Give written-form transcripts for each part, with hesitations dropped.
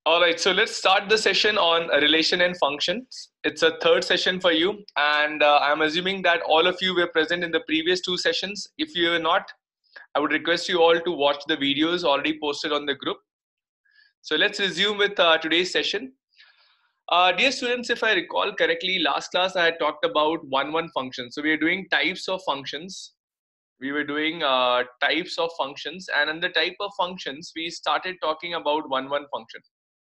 All right, so let's start the session on relation and functions. It's a third session for you, and I'm assuming that all of you were present in the previous two sessions. If you are not, I would request you all to watch the videos already posted on the group. So let's resume with today's session. Dear students, if I recall correctly, last class I had talked about one-one functions. So we are doing types of functions. We were doing types of functions, and in the type of functions, we started talking about one-one function.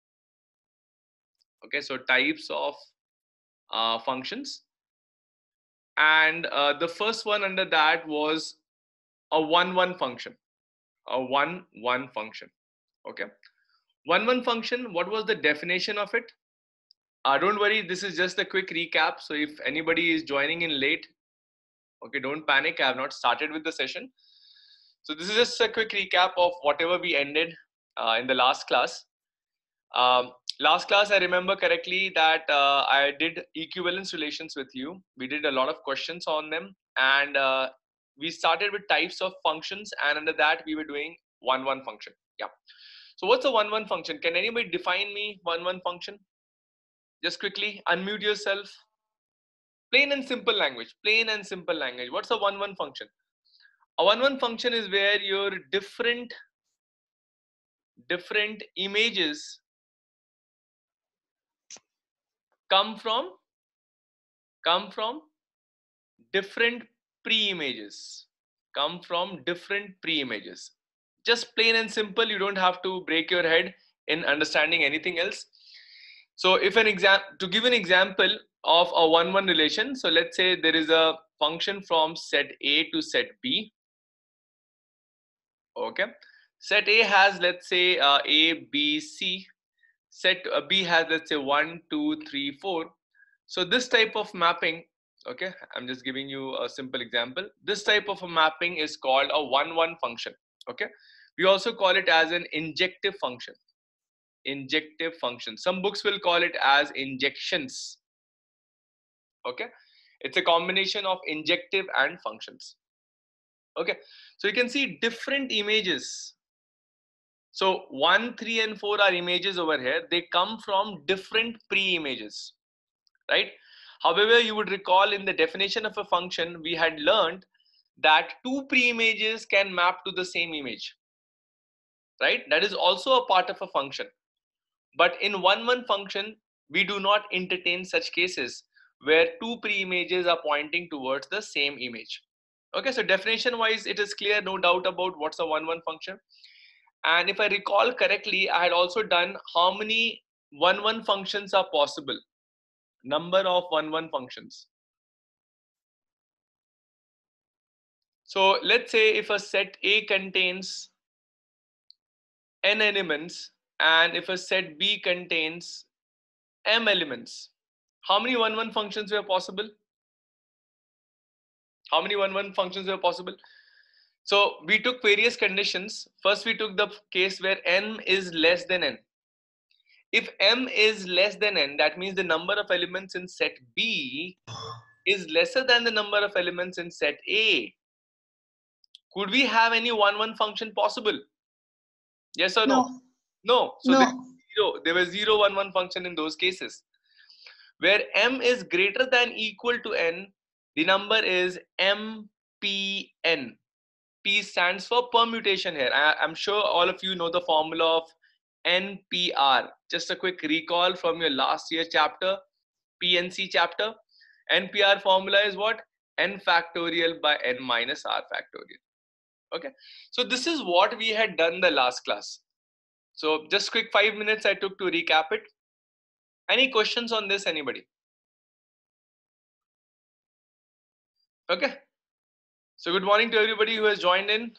Okay, so types of functions, and the first one under that was a one-one function. A one-one function. Okay, one-one function. What was the definition of it? Don't worry, this is just a quick recap. So if anybody is joining in late, okay, don't panic. I have not started with the session. So this is just a quick recap of whatever we ended in the last class. Last class, I remember correctly that I did equivalence relations with you. We did a lot of questions on them, and we started with types of functions, and under that we were doing one-one function. Yeah. So what's a one-one function? Can anybody define me one-one function? Just quickly unmute yourself. Plain and simple language. Plain and simple language. What's a one-one function? A one-one function is where your different images come from different pre-images. Come from different pre-images. Just plain and simple. You don't have to break your head in understanding anything else. So if to give an example of a one-one relation, so let's say there is a function from set A to set B. Okay, set A has, let's say, A, B, C. Set B has, let's say, 1, 2, 3, 4. So this type of mapping, okay, I'm just giving you a simple example. This type of a mapping is called a one-one function. Okay, we also call it as an injective function. Injective function. Some books will call it as injections. Okay, it's a combination of injective and functions. Okay, so you can see different images. So 1, 3, and 4 are images over here. They come from different pre-images, right? However, you would recall in the definition of a function, we had learned that two pre-images can map to the same image, right? That is also a part of a function. But in one-one function, we do not entertain such cases where two pre-images are pointing towards the same image. Okay, so definition wise, it is clear, no doubt about what's a one-one function. And if I recall correctly, I had also done how many one-one functions are possible. Number of one-one functions. So let's say if a set A contains n elements and if a set B contains m elements, how many one-one functions were possible? How many one-one functions were possible? So we took various conditions. First, we took the case where n is less than n. If m is less than n, that means the number of elements in set B is lesser than the number of elements in set A. Could we have any one-one function possible? Yes or no? No. So there was zero one-one function in those cases. Where m is greater than equal to n, the number is mpn. P stands for permutation here. I'm sure all of you know the formula of NPR. Just a quick recall from your last year chapter, PNC chapter. NPR formula is what? N factorial by n minus r factorial. Okay, so this is what we had done the last class. So just quick 5 minutes I took to recap it. Any questions on this, anybody? Okay, so good morning to everybody who has joined in.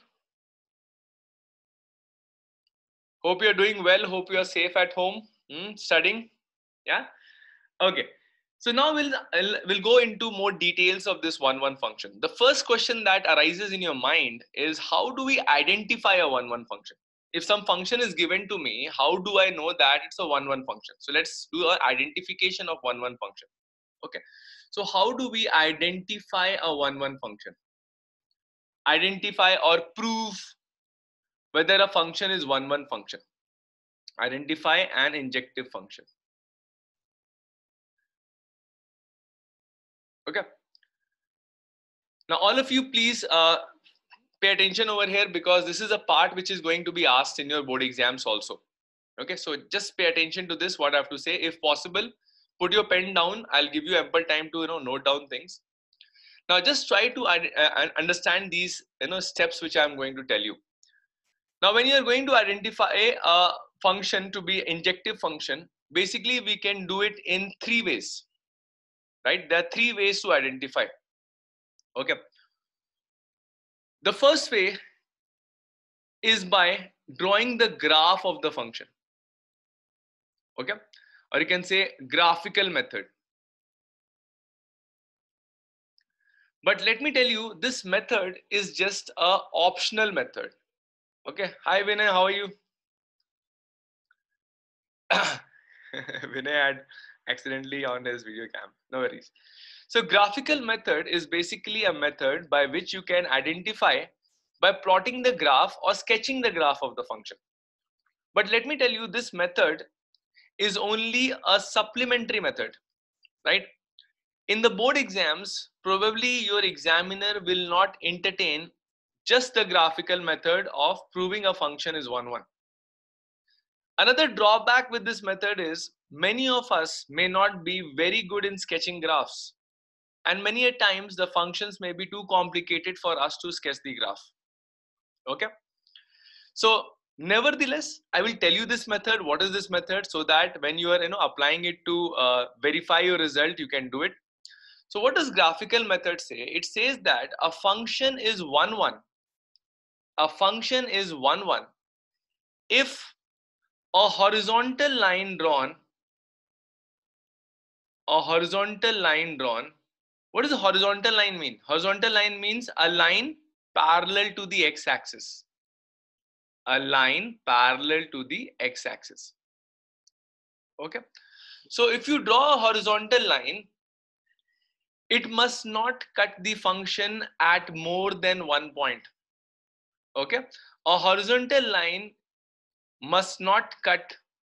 Hope you're doing well. Hope you are safe at home, studying. Yeah. Okay. So now we'll go into more details of this one-one function. The first question that arises in your mind is, how do we identify a one-one function? If some function is given to me, how do I know that it's a one-one function? So let's do an identification of one-one function. Okay. So how do we identify a one-one function? Identify or prove whether a function is one-one function. Identify an injective function. Okay. Now, all of you, please pay attention over here, because this is a part which is going to be asked in your board exams also. Okay, so just pay attention to this, what I have to say. If possible, put your pen down. I'll give you ample time to note down things. Now, just try to understand these steps which I'm going to tell you. Now, when you're going to identify a function to be injective function, basically we can do it in three ways, right? There are three ways to identify. Okay. The first way is by drawing the graph of the function. Okay. Or you can say graphical method. But let me tell you, this method is just a optional method. Okay. Hi Vinay, how are you? Vinay had accidentally on his video cam. No worries. So graphical method is basically a method by which you can identify by plotting the graph or sketching the graph of the function. But let me tell you, this method is only a supplementary method, right? In the board exams, probably your examiner will not entertain just the graphical method of proving a function is 1, 1. Another drawback with this method is many of us may not be very good in sketching graphs. And many a times the functions may be too complicated for us to sketch the graph. Okay. So nevertheless, I will tell you this method. What is this method? So that when you are applying it to verify your result, you can do it. So what does graphical method say? It says that a function is 1, 1. A function is 1, 1 if a horizontal line drawn, what does a horizontal line mean? Horizontal line means a line parallel to the x-axis. A line parallel to the x-axis. Okay. So if you draw a horizontal line, it must not cut the function at more than 1 point. Okay. A horizontal line must not cut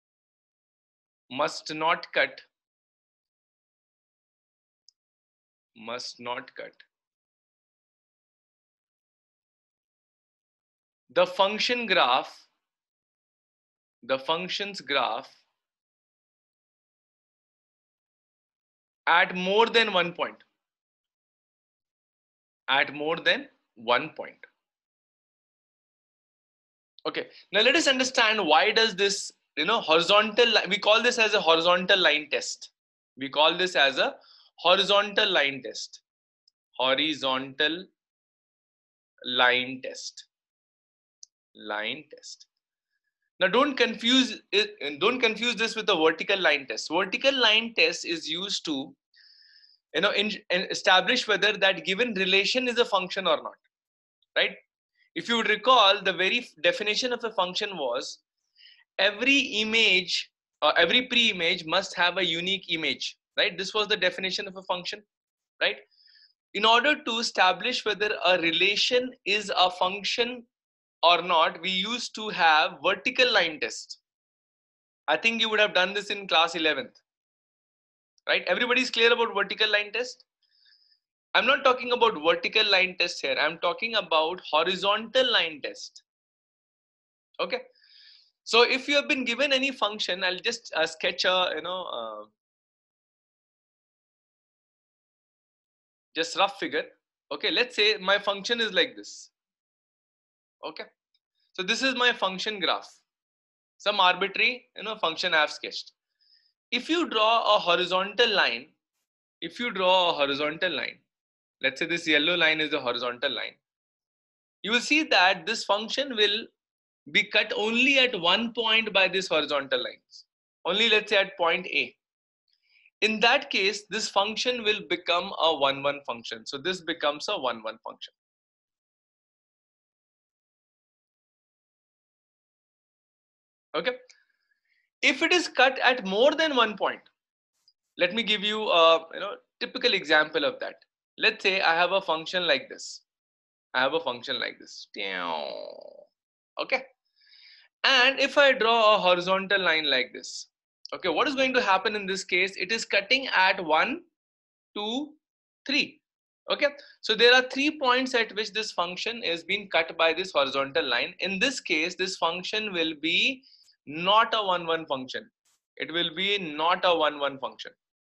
the function's graph at more than 1 point. Okay, now let us understand why does this horizontal line, we call this as a horizontal line test. Horizontal line test. Now don't confuse this with the vertical line test. Vertical line test is used to establish whether that given relation is a function or not, right? If you would recall, the very definition of a function was every image or every pre-image must have a unique image, right? This was the definition of a function, right? In order to establish whether a relation is a function or not, we used to have vertical line test. I think you would have done this in class 11th, right? Everybody's clear about vertical line test? I'm not talking about vertical line test here. I'm talking about horizontal line test. Okay. So if you have been given any function, I'll just sketch a, just rough figure. Okay. Let's say my function is like this. Okay. So this is my function graph. Some arbitrary, function I have sketched. If you draw a horizontal line, let's say this yellow line is the horizontal line, you will see that this function will be cut only at 1 point by this horizontal lines, only let's say at point A. In that case, this function will become a 1, 1 function. So this becomes a 1, 1 function. Okay. If it is cut at more than 1 point, let me give you a typical example of that. Let's say I have a function like this. Okay. And if I draw a horizontal line like this, okay, what is going to happen in this case? It is cutting at 1, 2, 3. Okay, so there are 3 points at which this function is being cut by this horizontal line. In this case, this function will be not a 1, 1 function. It will be not a 1, 1 function.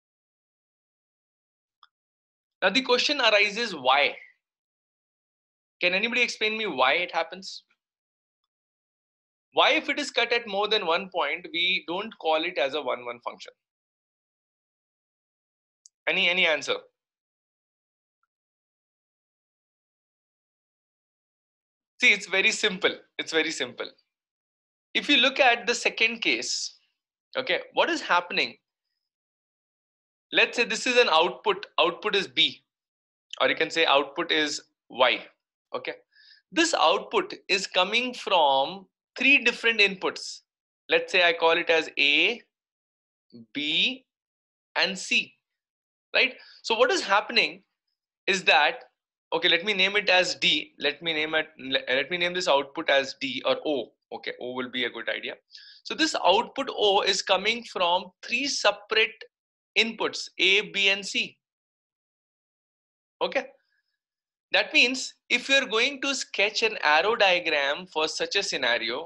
Now the question arises, why? Can anybody explain me why it happens? Why, if it is cut at more than 1 point, we don't call it as a 1, 1 function? Any answer? See, it's very simple. It's very simple. If you look at the second case, okay, what is happening? Let's say this is an output. Output is B, or you can say output is Y. Okay, this output is coming from 3 different inputs. Let's say I call it as A, B, and C. Right? So what is happening is that, okay, let me name it as D. Let me name this output as D or O. Okay, O will be a good idea. So this output O is coming from 3 separate inputs, A, B, and C. Okay, that means if you're going to sketch an arrow diagram for such a scenario,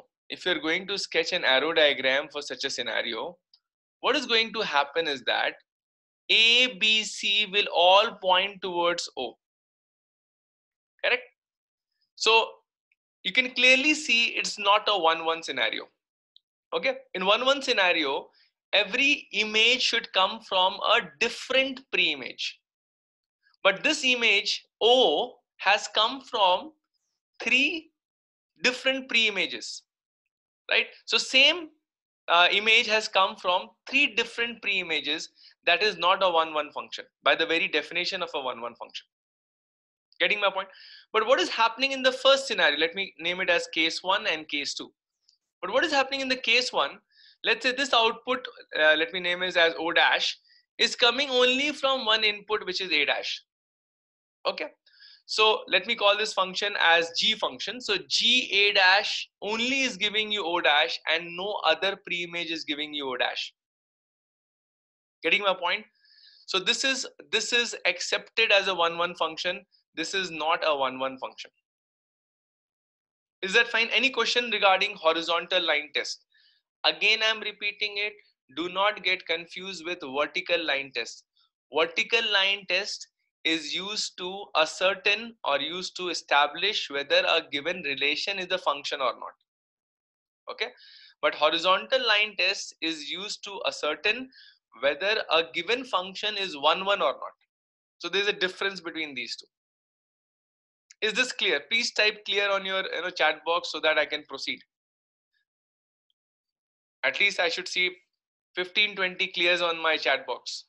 what is going to happen is that A, B, C will all point towards O. Correct? So you can clearly see it's not a 1, 1 scenario. Okay, in 1, 1 scenario, every image should come from a different pre-image. But this image O has come from 3 different pre-images, right? So same image has come from 3 different pre-images. That is not a 1, 1 function by the very definition of a 1, 1 function. Getting my point? But what is happening in the first scenario? Let me name it as case 1 and case 2. But what is happening in the case 1? Let's say this output, let me name it as O dash, is coming only from one input, which is A dash. Okay, so let me call this function as G function. So G A dash only is giving you O dash, and no other pre-image is giving you O dash. Getting my point? So this is accepted as a 1, 1 function. This is not a 1, 1 function. Is that fine? Any question regarding horizontal line test? Again, I'm repeating it. Do not get confused with vertical line test. Vertical line test is used to ascertain or used to establish whether a given relation is a function or not. Okay, but horizontal line test is used to ascertain whether a given function is 1, 1 or not. So there's a difference between these two. Is this clear? Please type clear on your chat box so that I can proceed. At least I should see 15-20 clears on my chat box.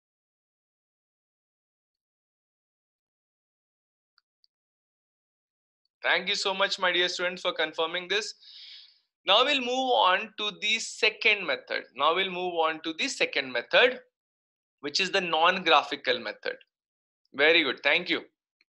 Thank you so much, my dear students, for confirming this. Now we'll move on to the second method. Which is the non-graphical method. Very good. Thank you.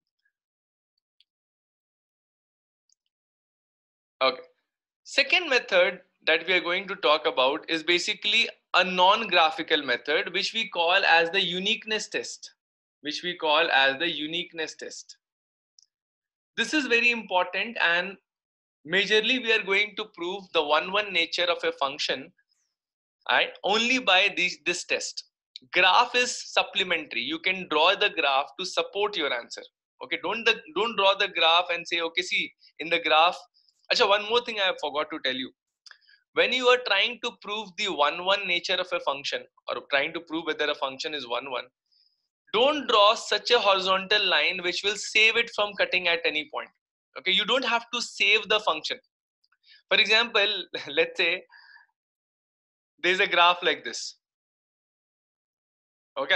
Okay. Second method that we are going to talk about is basically a non-graphical method, which we call as the uniqueness test. This is very important, and majorly we are going to prove the 1, 1 nature of a function, right, only by this test. Graph is supplementary. You can draw the graph to support your answer. Okay, don't draw the graph and say, okay, see in the graph. Achha, one more thing I forgot to tell you. When you are trying to prove the 1, 1 nature of a function, or trying to prove whether a function is 1, 1, don't draw such a horizontal line which will save it from cutting at any point. Okay, you don't have to save the function. For example, let's say there's a graph like this. Okay,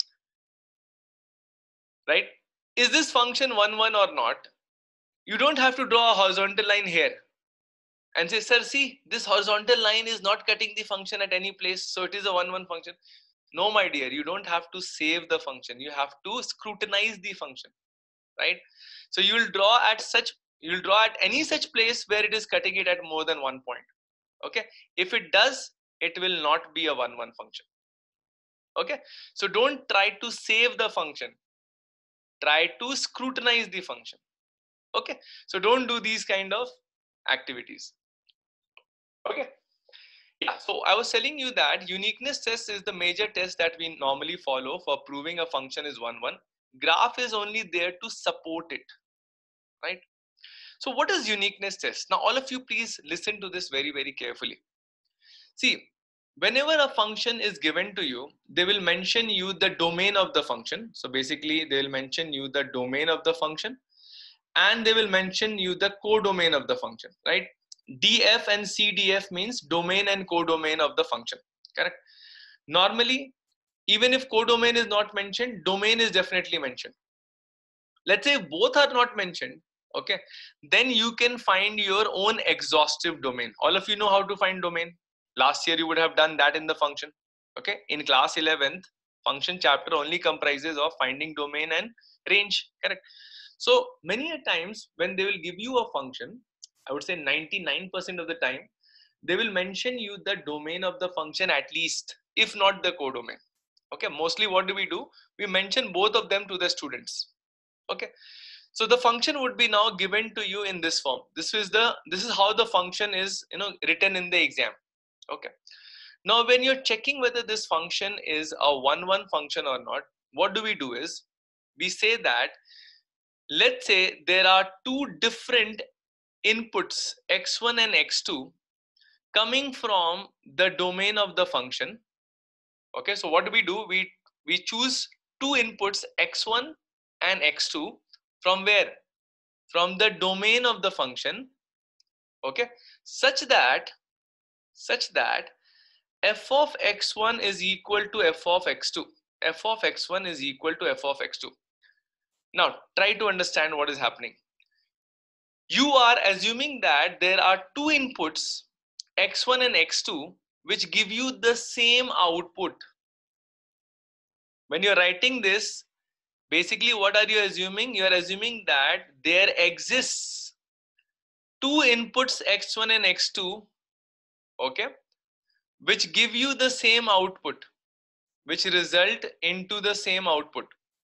right? Is this function 1, 1 or not? You don't have to draw a horizontal line here and say, sir, see, this horizontal line is not cutting the function at any place, so it is a 1, 1 function. No, my dear, you don't have to save the function. You have to scrutinize the function, right? So you'll draw at any such place where it is cutting it at more than 1 point. Okay, if it does, it will not be a 1-1 function. Okay, so don't try to save the function, try to scrutinize the function. Okay, so don't do these kind of activities. Okay, yeah, so I was telling you that uniqueness test is the major test that we normally follow for proving a function is 1-1. Graph is only there to support it, right? So what is uniqueness test? Now all of you please listen to this very, very carefully. See, whenever a function is given to you, they will mention you the domain of the function. So basically they will mention you the domain of the function, and they will mention you the codomain of the function, right? DF and CDF means domain and codomain of the function, correct? Normally, even if codomain is not mentioned, domain is definitely mentioned. Let's say both are not mentioned, okay, then you can find your own exhaustive domain. All of you know how to find domain. Last year you would have done that in the function. Okay, in class 11th, function chapter only comprises of finding domain and range, correct? So many a times when they will give you a function, I would say 99% of the time they will mention you the domain of the function, at least if not the codomain. Okay, mostly what do? We mention both of them to the students. Okay, so the function would be now given to you in this form. This is how the function is, written in the exam. Okay, now when you're checking whether this function is a 1-1 function or not, what do? Is we say that, let's say there are two different inputs x1 and x2 coming from the domain of the function. Okay, so what do? We choose two inputs x1 and x2 from where? From the domain of the function. Okay, such that f of x1 is equal to f of x2. F of x1 is equal to f of x2. Now try to understand what is happening. You are assuming that there are two inputs x1 and x2 which give you the same output. When you're writing this, basically what are you assuming? You are assuming that there exists two inputs x1 and x2, okay, which give you the same output, which result into the same output.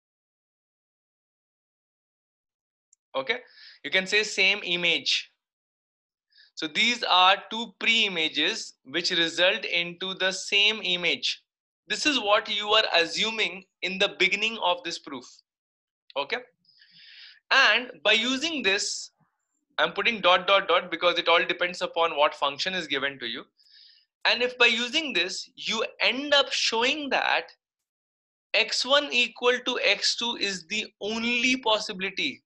Okay, you can say same image. So these are two pre-images which result into the same image. This is what you are assuming in the beginning of this proof. Okay, and by using this, I'm putting dot dot dot because it all depends upon what function is given to you. And if by using this you end up showing that x1 equal to x2 is the only possibility.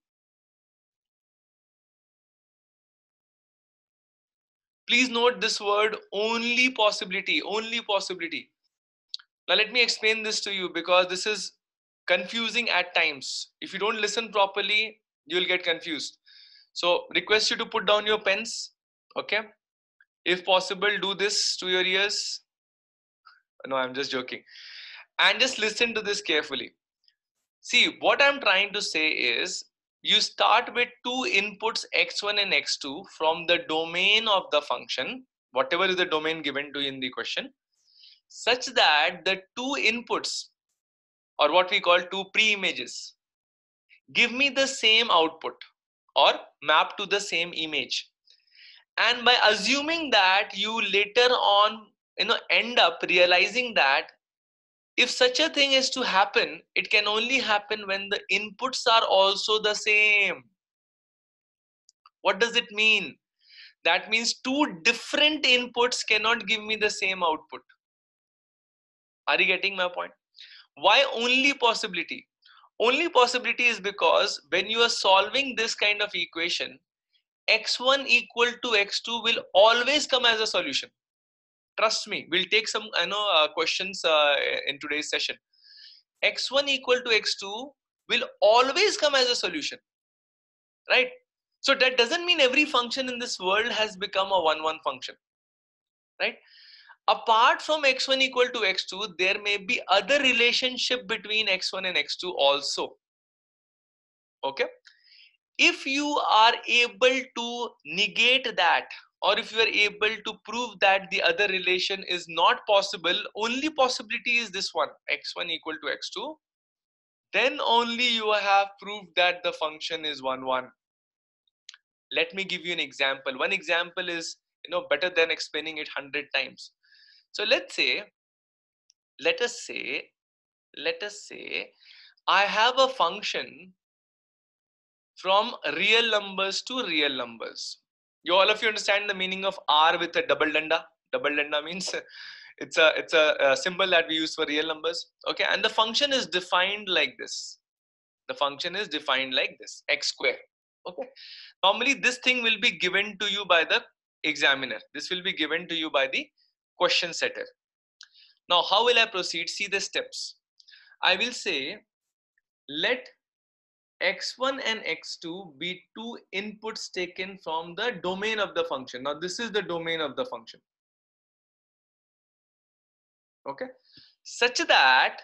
Please note this word, only possibility, only possibility. Now let me explain this to you because this is confusing at times. If you don't listen properly, you'll get confused. So request you to put down your pens, okay? If possible, do this to your ears. No, I'm just joking. And just listen to this carefully. See, what I'm trying to say is you start with two inputs x1 and x2 from the domain of the function, whatever is the domain given to you in the question, such that the two inputs, or what we call two pre-images, give me the same output or map to the same image. And by assuming that, you later on end up realizing that if such a thing is to happen, it can only happen when the inputs are also the same. What does it mean? That means two different inputs cannot give me the same output. Are you getting my point? Why only possibility? Only possibility is because when you are solving this kind of equation, x1 equal to x2 will always come as a solution. Trust me, we'll take some questions in today's session. X1 equal to x2 will always come as a solution, right? So that doesn't mean every function in this world has become a 1-1 function, right? Apart from x1 equal to x2, there may be other relationship between x1 and x2 also. Okay, if you are able to negate that, or if you are able to prove that the other relation is not possible, only possibility is this one, x1 equal to x2, then only you have proved that the function is 1, 1. Let me give you an example. One example is, better than explaining it 100 times. So let us say, I have a function from real numbers to real numbers. All of you understand the meaning of R with a double danda? Double danda means it's a symbol that we use for real numbers. Okay, and the function is defined like this. The function is defined like this, x square. Okay, normally this thing will be given to you by the examiner. This will be given to you by the question setter. Now, how will I proceed? See the steps. I will say, let x1 and x2 be two inputs taken from the domain of the function. Now, this is the domain of the function. Okay, such that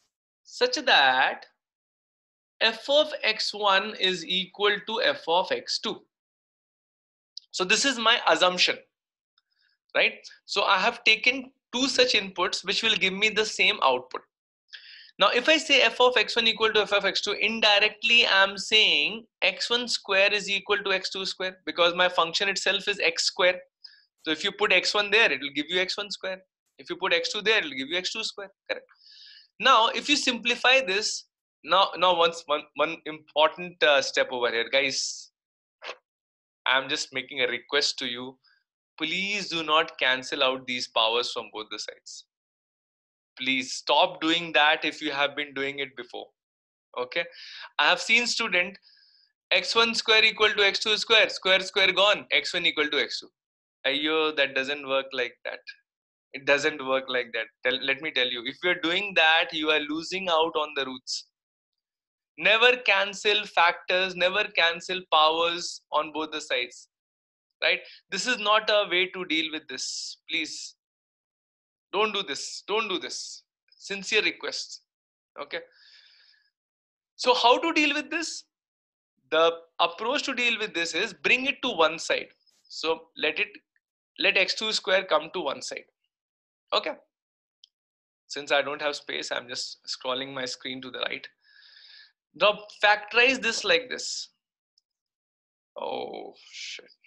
f of x1 is equal to f of x2. So this is my assumption, right? So I have taken two such inputs which will give me the same output. Now, if I say f of x1 equal to f of x2, indirectly I'm saying x1 square is equal to x2 square, because my function itself is x square. So if you put x1 there, it will give you x1 square. If you put x2 there, it will give you x2 square. Correct. Now, if you simplify this, now one important step over here, guys. I'm just making a request to you. Please do not cancel out these powers from both the sides. Please stop doing that if you have been doing it before. Okay, I have seen student x1 square equal to x2 square gone, x1 equal to x2. Ayyo, that doesn't work like that. It doesn't work like that. Let me tell you, if you're doing that, you are losing out on the roots. Never cancel factors, never cancel powers on both the sides, right? This is not a way to deal with this. Please don't do this. Don't do this. Sincere request. Okay. So how to deal with this? The approach to deal with this is bring it to one side. So let x2 square come to one side. Okay. Since I don't have space, I'm just scrolling my screen to the right. Now factorize this like this. Oh shit.